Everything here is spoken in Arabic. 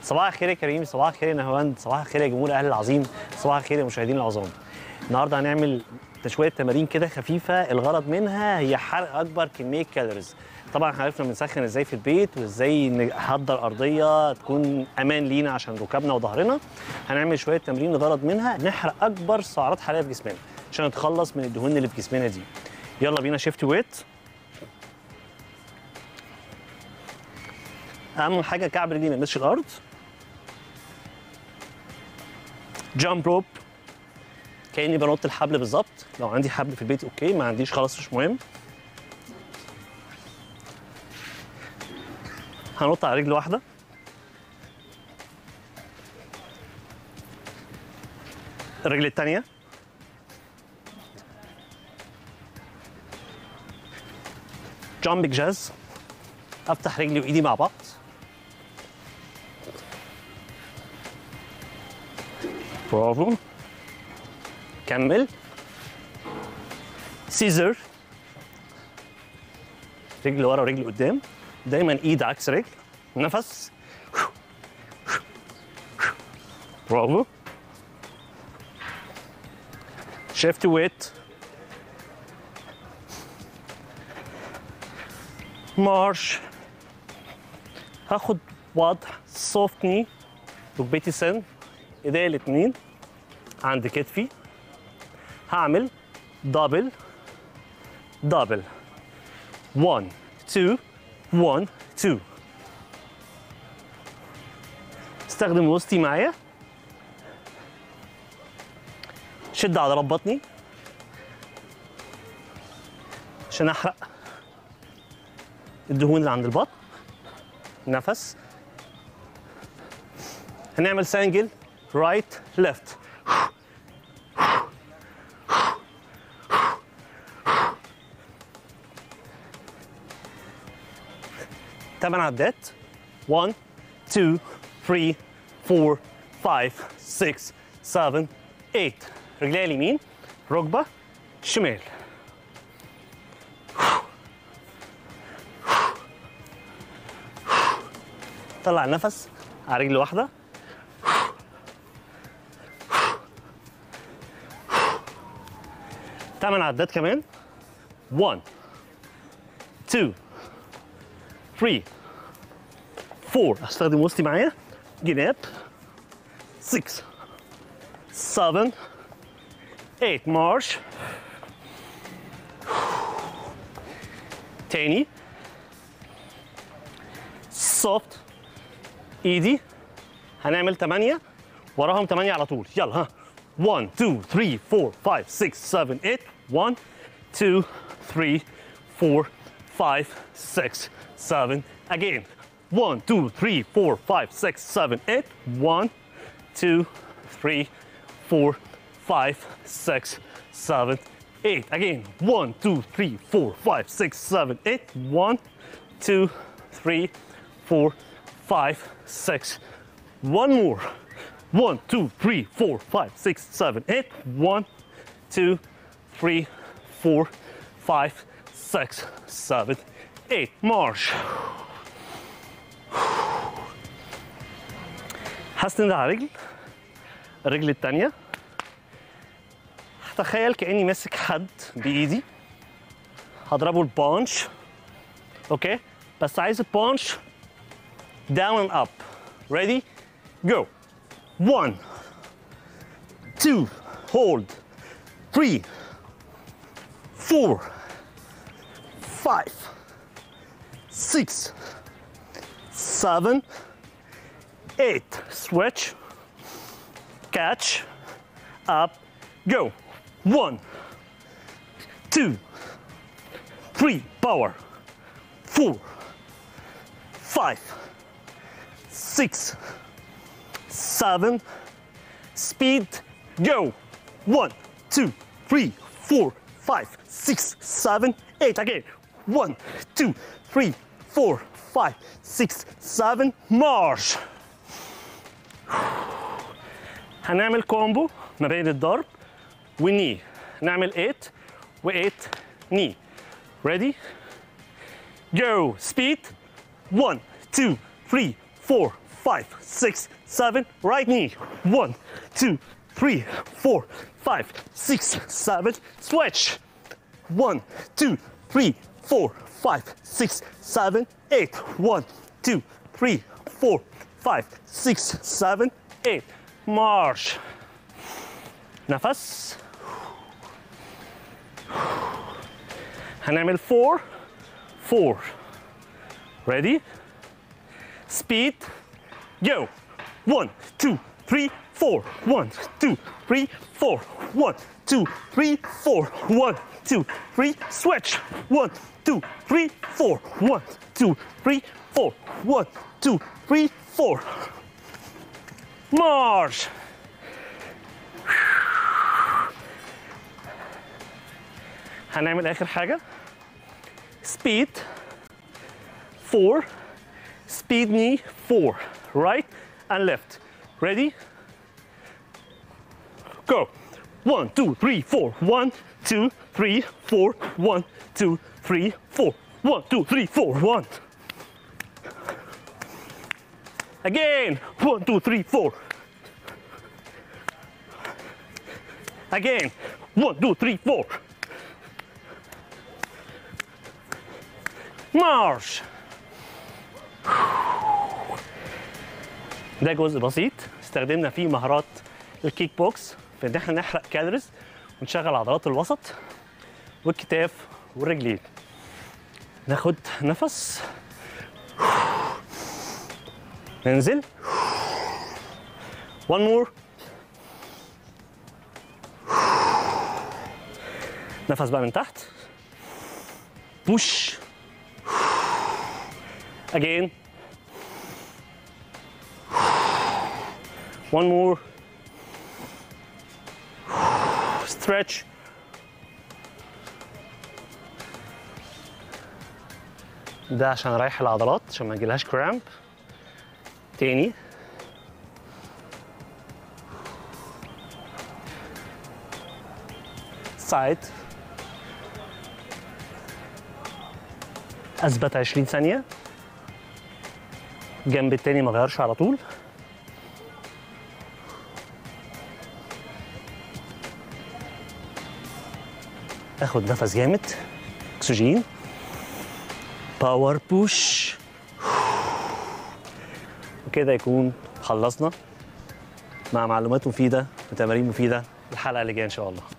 صباح الخير يا كريم، صباح الخير يا نهاوند، صباح الخير يا جمهور الاهلي العظيم، صباح الخير يا مشاهدين العظام. النهارده هنعمل شويه تمارين كده خفيفه، الغرض منها هي حرق اكبر كميه كالوريز. طبعا عرفنا بنسخن ازاي في البيت وازاي نحضر ارضيه تكون امان لينا عشان ركبنا وظهرنا. هنعمل شويه تمارين الغرض منها نحرق اكبر سعرات حراريه في جسمنا عشان نتخلص من الدهون اللي في جسمنا دي. يلا بينا شيفت ويت. اهم حاجه كعب رجلي ما يلمسش الارض. جامب روب كاني بنط الحبل بالظبط. لو عندي حبل في البيت اوكي، ما عنديش خلاص مش مهم. هنط على رجل واحده، الرجل الثانيه، جامبك جاز، افتح رجلي وايدي مع بعض. برافو، كمل. سيزر، رجل ورا ورجل قدام، دايما ايد عكس رجل. نفس، برافو. شيفت ويت، مارش. هاخد وضع سوفت ني، ركبتي سن، ايديا الاتنين عند كتفي. هعمل دبل دبل 1 2 1 2. استخدم وسطي معايا، شد عضلات بطني عشان احرق الدهون اللي عند البطن. نفس. هنعمل سانجل رايت ليفت. 8 عدات. 1 2 3 4 5 6 7 8. رجلي اليمين، ركبه شمال. طلع النفس على رجل واحده. ثمان عدات كمان. 1 2 3 4. استخدم وسطي معايا. جناب. 6 7 8. مارش. تاني. سوفت. ايدي. هنعمل 8 وراهم 8 على طول. يلا ها. 1 2 3 4 5 6 7 8. 1 2 3 4 5 6 7. Again. 1 2 3 4 5 6 7 8. 1 2 3 4 5 6 7 8. Again. 1 2 3 4 5 6 7 8. 1 2 3 4 5 6. One more. 1 2 3 4 5 6 7 8. 1 2 3 4 5 6 7 8. March. هسند على رجل، الرجل الثانية. هتخيل كأني ماسك حد بإيدي، هضربه البانش. اوكي؟ بس عايز البانش down and up. Ready? Go. 1 2 hold 3 4 5 6 7 8. Switch. Catch. Up. Go. 1 2 3. Power. 4 5 6 7. Speed. Go. 1 2 3 4 5 6 7 8. Again. 1 2 3 4 5 6 7. March. هنعمل كومبو ما بين الضرب والني. نعمل 8 و8 ني. Ready? Go. Speed. 1 2 3 4 5, 6, 7. Right knee. 1, 2, 3, 4, 5, 6, 7. Switch. 1, 2, 3, 4, 5, 6, 7, 8. 1, 2, 3, 4, 5, 6, 7, 8. March. نفس. هنعمل 4 4. Ready? Speed. Go. 1, 2, 3, 4. 1, 2, 3, 4. 1, 2, 3, 4. 1, 2, 3. Switch. 1, 2, 3, 4. 1, 2, 3, 4. 1, 2, 3, 4. March. هنعمل آخر حاجة. Speed. 4. Speed knee. 4. Right and left. Ready? Go. 1, 2, 3, 4. 1, 2, 3, 4. 1, 2, 3, 4. 1, 2, 3, 4. 1. Again. 1, 2, 3, 4. Again. 1, 2, 3, 4. March. ده جزء بسيط استخدمنا فيه مهارات الكيك بوكس في ان احنا نحرق كالوريز ونشغل عضلات الوسط والكتاف والرجلين. ناخد نفس. ننزل. One more. نفس بقى من تحت. Push. Again. One more. Stretch. ده عشان اريح العضلات عشان ما يجيلهاش كرامب. تاني. سايد. اثبت 20 ثانية. جنب التاني ما غيرش على طول. اخد نفس جامد. اكسجين. باور بوش. وكده يكون خلصنا مع معلومات مفيدة وتمارين مفيدة الحلقة اللي جاية ان شاء الله.